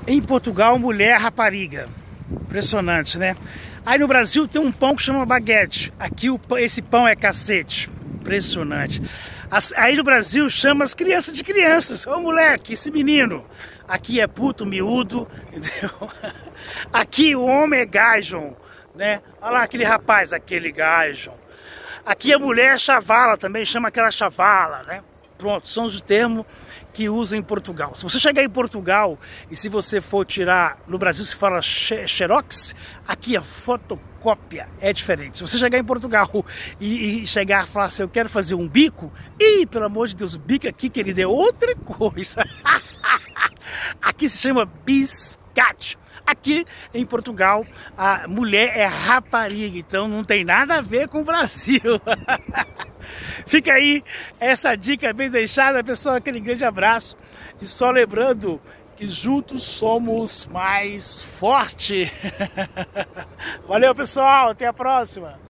Em Portugal, mulher rapariga. Impressionante, né? Aí no Brasil tem um pão que chama baguete. Aqui esse pão é cacete. Impressionante. Aí no Brasil chama as crianças de crianças. Ô moleque, esse menino. Aqui é puto, miúdo, entendeu? Aqui o homem é gajon, né? Olha lá aquele rapaz, aquele gajon. Aqui a mulher é chavala também, chama aquela chavala, né? Pronto, são os termos que usam em Portugal. Se você chegar em Portugal e se você for tirar, no Brasil se fala xerox, aqui a fotocópia é diferente. Se você chegar em Portugal e chegar e falar assim, eu quero fazer um bico, ih, pelo amor de Deus, o bico aqui, querido, é outra coisa. Aqui se chama biscate. Aqui em Portugal a mulher é rapariga, então não tem nada a ver com o Brasil. Fica aí essa dica bem deixada, pessoal, aquele grande abraço. E só lembrando que juntos somos mais fortes. Valeu, pessoal, até a próxima.